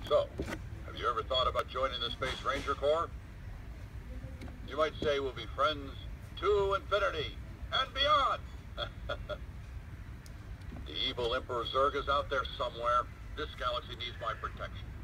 So, have you ever thought about joining the Space Ranger Corps? You might say we'll be friends to infinity and beyond. The evil Emperor Zurg is out there somewhere. This galaxy needs my protection.